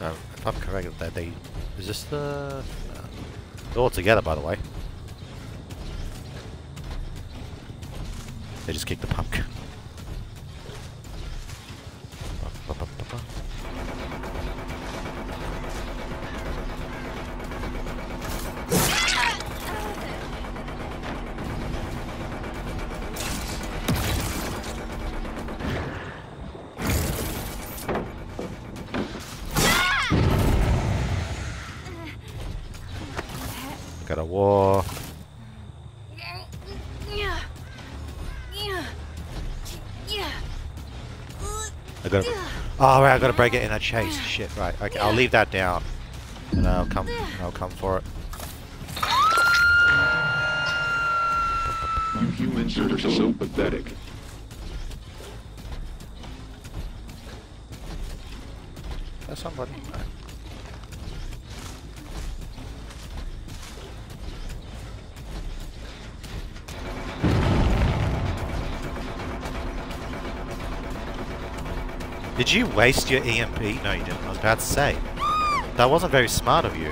If I'm correct, they is this the? They're all together, by the way. They just kicked the pumpkin. Got a war. Oh, right, I gotta break it in a chase. Shit, right. Okay, I'll leave that down. And I'll come for it. You humans are so pathetic. There's somebody. Right. Did you waste your EMP? No, you didn't. I was about to say. That wasn't very smart of you.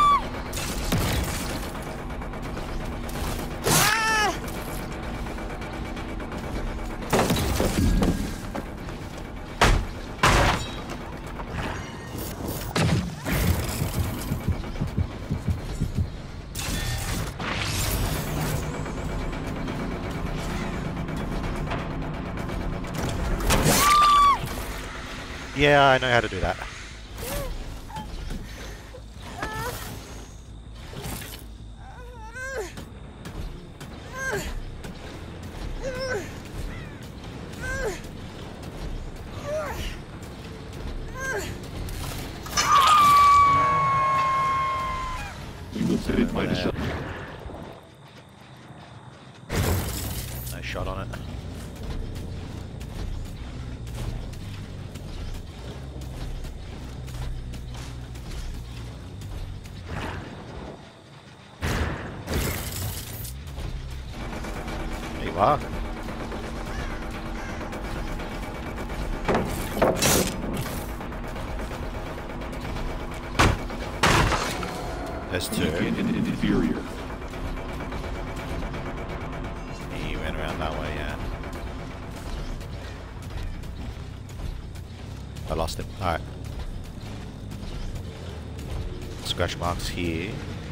Yeah, I know how to do that. You will set it by the No shot on it. There you are. There's two. Inferior. He went around that way, yeah. I lost him. Alright. Scratch marks here.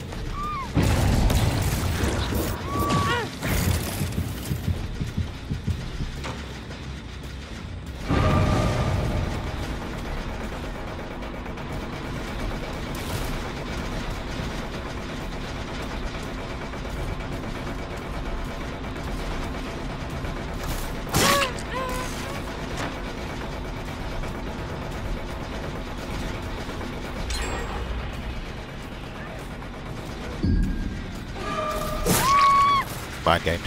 Mind gamed.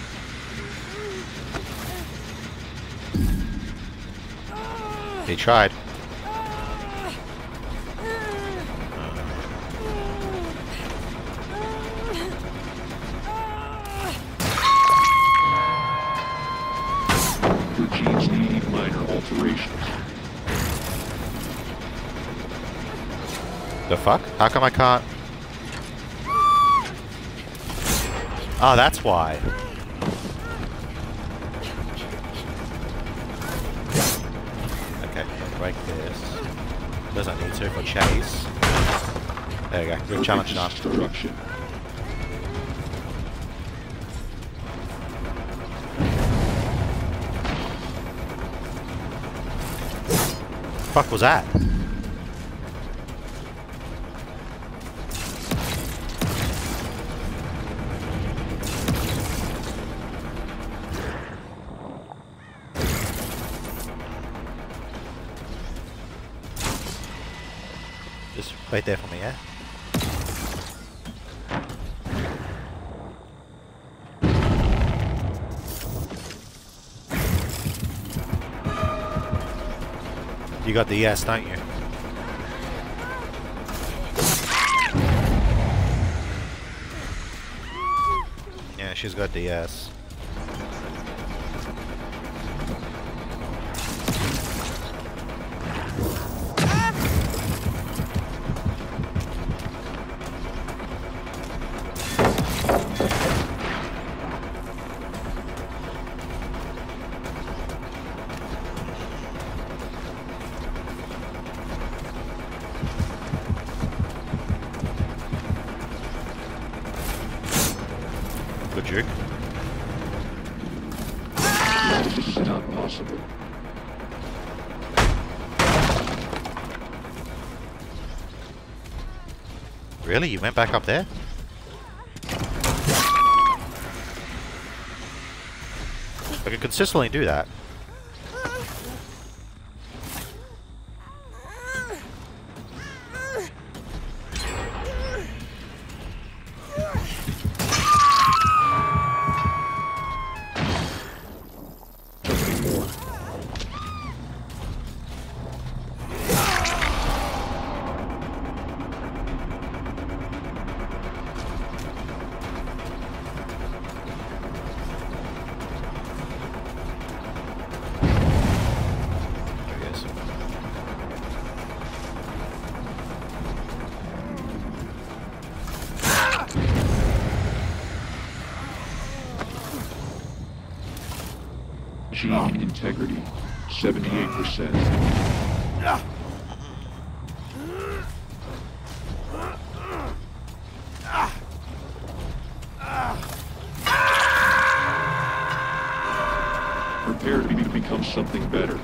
He tried. Your genes need minor alterations. The fuck? How come I can't? Oh, that's why. Okay, I'll break this. Doesn't need to for chase. There you go. Good challenge done. Destruction. Fuck was that? Just wait there for me, yeah? You got the yes, don't you? Yeah, she's got the yes. juke. This is not possible. Really? You went back up there? I can consistently do that. Gene integrity, 78%. Prepare to become something better.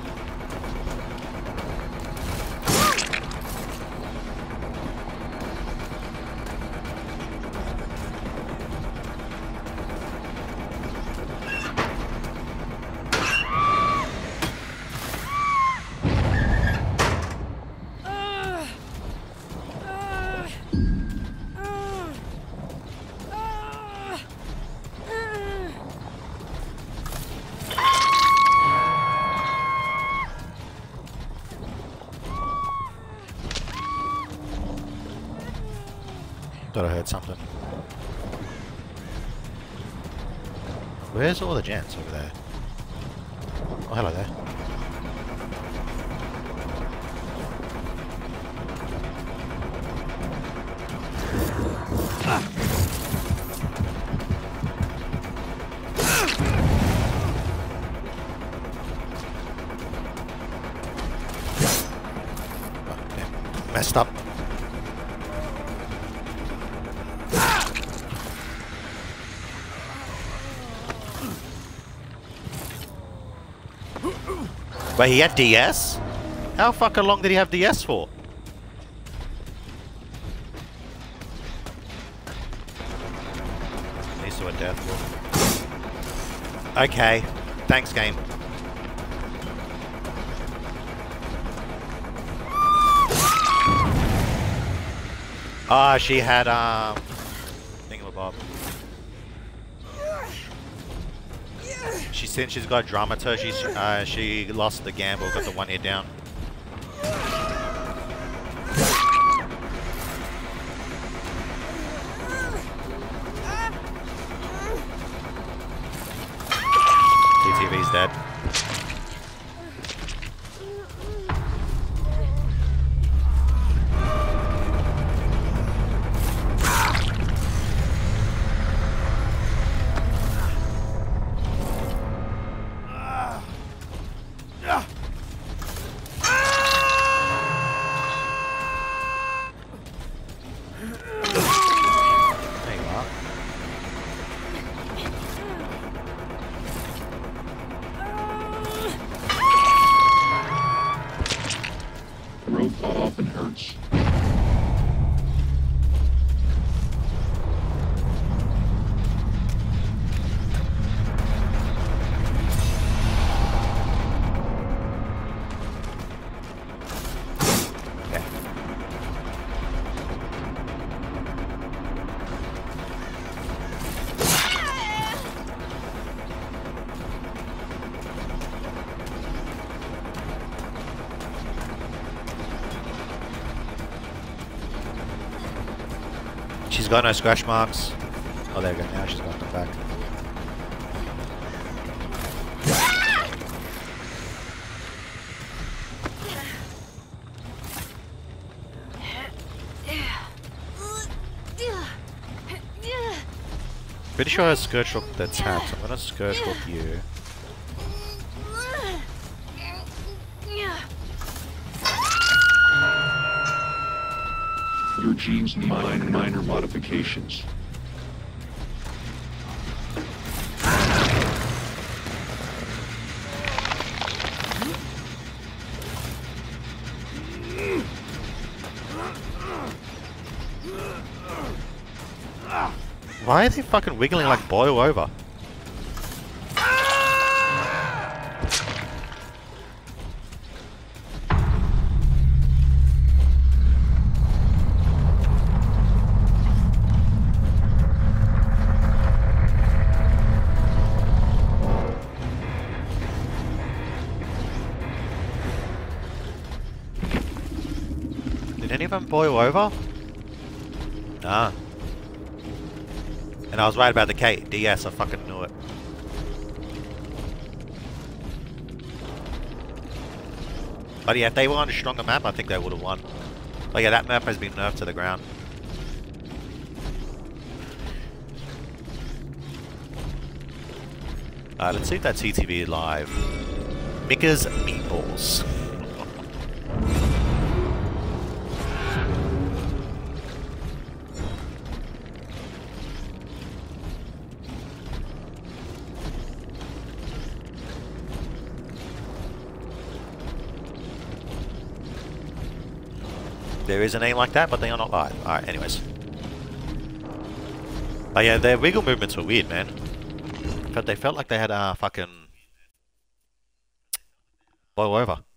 Thought I heard something. Where's all the gents over there? Oh, hello there. Oh, damn. Messed up. But he had DS? How fucking long did he have DS for? He's to a death. Okay. Thanks, game. Ah, she had, thingamabob. Since she's got Dramaturg, she lost the gamble, got the 1 hit down. TTV's dead. Often hurts. She's got no scratch marks. Oh, there we go. Now she's got them back. Pretty sure I Scourge Hook the tap, so I'm gonna Scourge Hook you. Your genes need minor modifications. Why are they fucking wiggling like boil over? Did any of them boil over? Nah. And I was right about the KDS, I fucking knew it. But yeah, if they were on a stronger map, I think they would have won. But yeah, that map has been nerfed to the ground. Let's see if that's CTV live. Mika's Meatballs. There is a name like that, but they are not live. Alright, anyways. But yeah, their wiggle movements were weird, man. But they felt like they had a fucking boil over.